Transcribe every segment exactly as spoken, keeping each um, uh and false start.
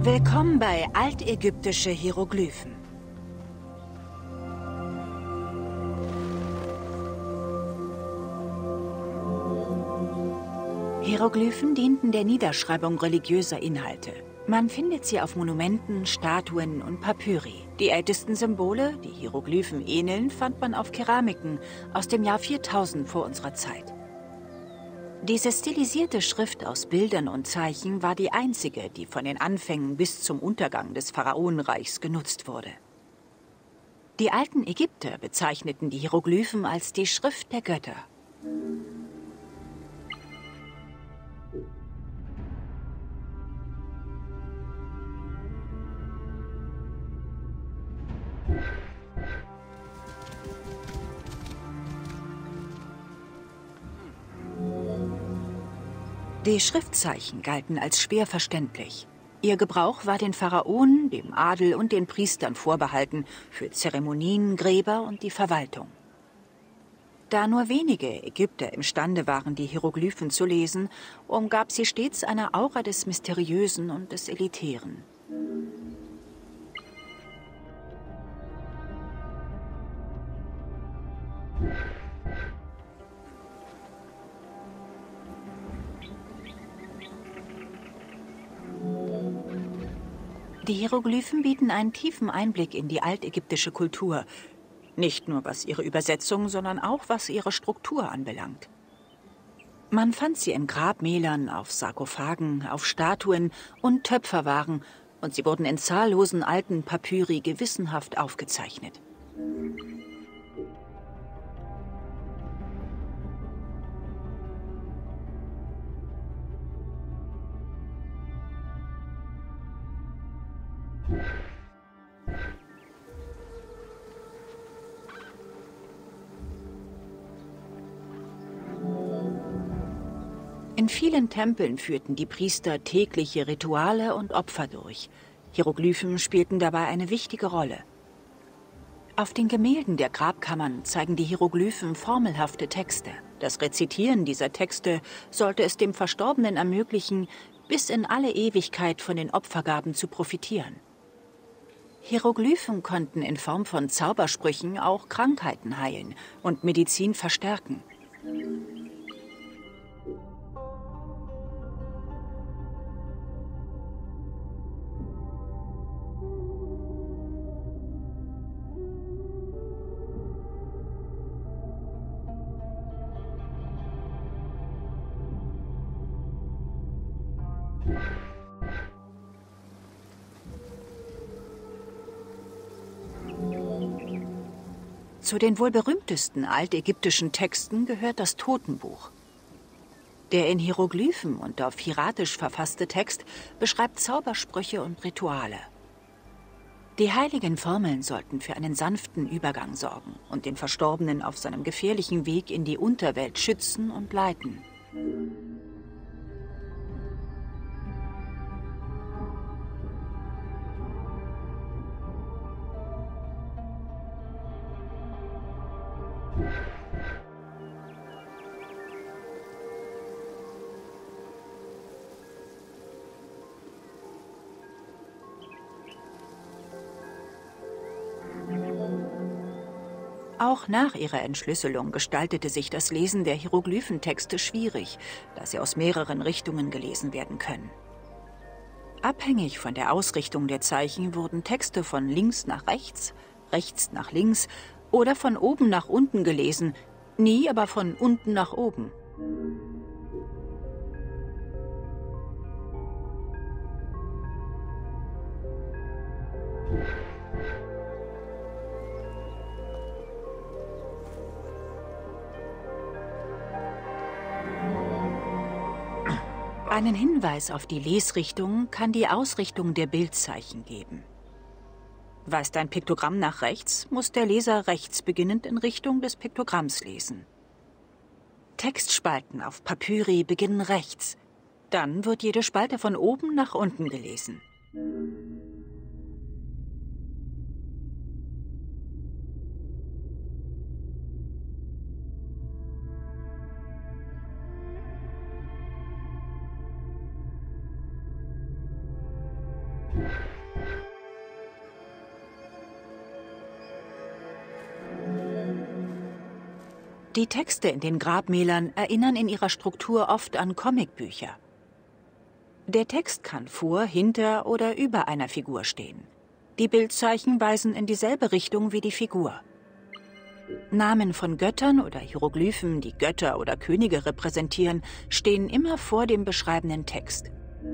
Willkommen bei altägyptische Hieroglyphen. Hieroglyphen dienten der Niederschreibung religiöser Inhalte. Man findet sie auf Monumenten, Statuen und Papyri. Die ältesten Symbole, die Hieroglyphen ähneln, fand man auf Keramiken aus dem Jahr viertausend vor unserer Zeit. Diese stilisierte Schrift aus Bildern und Zeichen war die einzige, die von den Anfängen bis zum Untergang des Pharaonenreichs genutzt wurde. Die alten Ägypter bezeichneten die Hieroglyphen als die Schrift der Götter. Die Schriftzeichen galten als schwer verständlich. Ihr Gebrauch war den Pharaonen, dem Adel und den Priestern vorbehalten, für Zeremonien, Gräber und die Verwaltung. Da nur wenige Ägypter imstande waren, die Hieroglyphen zu lesen, umgab sie stets eine Aura des Mysteriösen und des Elitären. Die Hieroglyphen bieten einen tiefen Einblick in die altägyptische Kultur. Nicht nur was ihre Übersetzung, sondern auch was ihre Struktur anbelangt. Man fand sie in Grabmälern, auf Sarkophagen, auf Statuen und Töpferwaren, und sie wurden in zahllosen alten Papyri gewissenhaft aufgezeichnet. In vielen Tempeln führten die Priester tägliche Rituale und Opfer durch. Hieroglyphen spielten dabei eine wichtige Rolle. Auf den Gemälden der Grabkammern zeigen die Hieroglyphen formelhafte Texte. Das Rezitieren dieser Texte sollte es dem Verstorbenen ermöglichen, bis in alle Ewigkeit von den Opfergaben zu profitieren. Hieroglyphen konnten in Form von Zaubersprüchen auch Krankheiten heilen und Medizin verstärken. Zu den wohl berühmtesten altägyptischen Texten gehört das Totenbuch. Der in Hieroglyphen und auf hieratisch verfasste Text beschreibt Zaubersprüche und Rituale. Die heiligen Formeln sollten für einen sanften Übergang sorgen und den Verstorbenen auf seinem gefährlichen Weg in die Unterwelt schützen und leiten. Auch nach ihrer Entschlüsselung gestaltete sich das Lesen der Hieroglyphentexte schwierig, da sie aus mehreren Richtungen gelesen werden können. Abhängig von der Ausrichtung der Zeichen wurden Texte von links nach rechts, rechts nach links oder von oben nach unten gelesen, nie aber von unten nach oben. Einen Hinweis auf die Lesrichtung kann die Ausrichtung der Bildzeichen geben. Weist ein Piktogramm nach rechts, muss der Leser rechts beginnend in Richtung des Piktogramms lesen. Textspalten auf Papyri beginnen rechts. Dann wird jede Spalte von oben nach unten gelesen. Die Texte in den Grabmälern erinnern in ihrer Struktur oft an Comicbücher. Der Text kann vor, hinter oder über einer Figur stehen. Die Bildzeichen weisen in dieselbe Richtung wie die Figur. Namen von Göttern oder Hieroglyphen, die Götter oder Könige repräsentieren, stehen immer vor dem beschreibenden Text.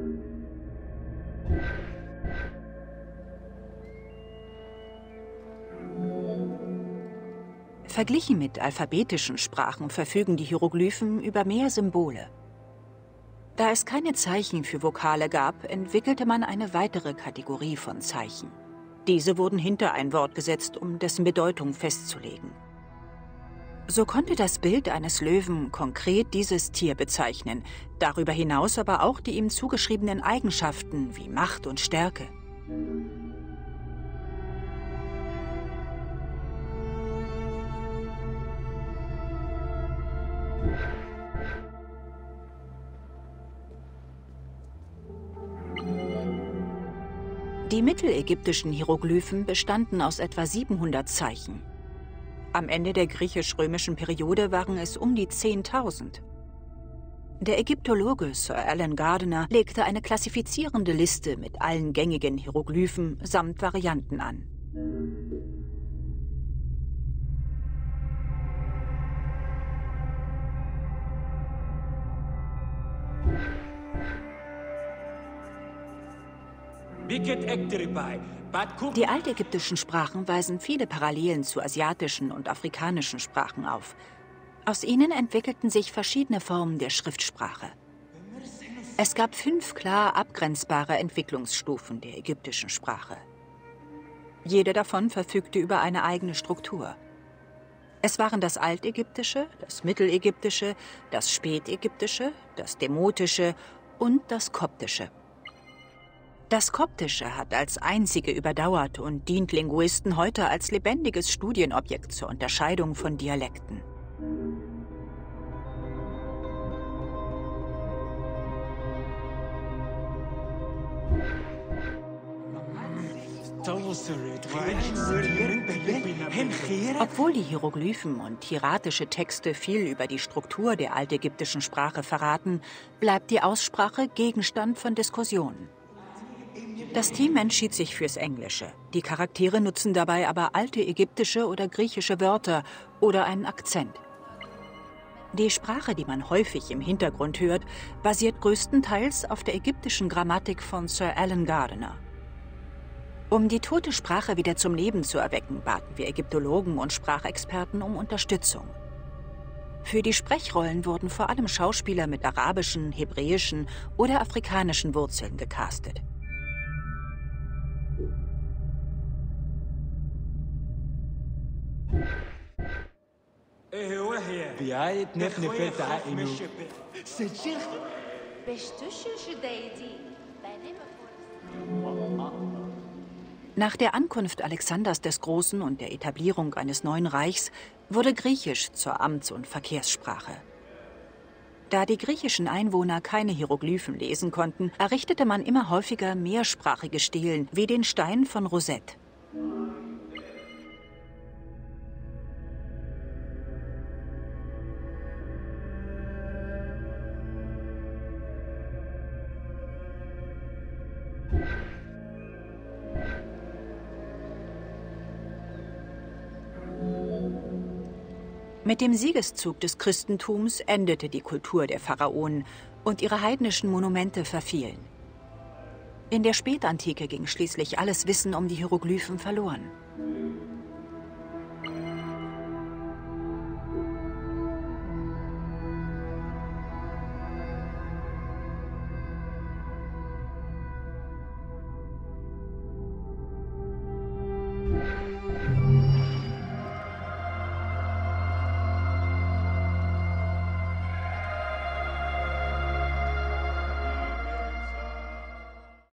Verglichen mit alphabetischen Sprachen verfügen die Hieroglyphen über mehr Symbole. Da es keine Zeichen für Vokale gab, entwickelte man eine weitere Kategorie von Zeichen. Diese wurden hinter ein Wort gesetzt, um dessen Bedeutung festzulegen. So konnte das Bild eines Löwen konkret dieses Tier bezeichnen, darüber hinaus aber auch die ihm zugeschriebenen Eigenschaften wie Macht und Stärke. Die mittelägyptischen Hieroglyphen bestanden aus etwa siebenhundert Zeichen. Am Ende der griechisch-römischen Periode waren es um die zehntausend. Der Ägyptologe Sir Alan Gardiner legte eine klassifizierende Liste mit allen gängigen Hieroglyphen samt Varianten an. Die altägyptischen Sprachen weisen viele Parallelen zu asiatischen und afrikanischen Sprachen auf. Aus ihnen entwickelten sich verschiedene Formen der Schriftsprache. Es gab fünf klar abgrenzbare Entwicklungsstufen der ägyptischen Sprache. Jede davon verfügte über eine eigene Struktur. Es waren das Altägyptische, das Mittelägyptische, das Spätägyptische, das Demotische und das Koptische. Das Koptische hat als einzige überdauert und dient Linguisten heute als lebendiges Studienobjekt zur Unterscheidung von Dialekten. Obwohl die Hieroglyphen und hieratische Texte viel über die Struktur der altägyptischen Sprache verraten, bleibt die Aussprache Gegenstand von Diskussionen. Das Team entschied sich fürs Englische. Die Charaktere nutzen dabei aber alte ägyptische oder griechische Wörter oder einen Akzent. Die Sprache, die man häufig im Hintergrund hört, basiert größtenteils auf der ägyptischen Grammatik von Sir Alan Gardiner. Um die tote Sprache wieder zum Leben zu erwecken, baten wir Ägyptologen und Sprachexperten um Unterstützung. Für die Sprechrollen wurden vor allem Schauspieler mit arabischen, hebräischen oder afrikanischen Wurzeln gecastet. Nach der Ankunft Alexanders des Großen und der Etablierung eines neuen Reichs wurde Griechisch zur Amts- und Verkehrssprache. Da die griechischen Einwohner keine Hieroglyphen lesen konnten, errichtete man immer häufiger mehrsprachige Stelen wie den Stein von Rosette. Mit dem Siegeszug des Christentums endete die Kultur der Pharaonen und ihre heidnischen Monumente verfielen. In der Spätantike ging schließlich alles Wissen um die Hieroglyphen verloren.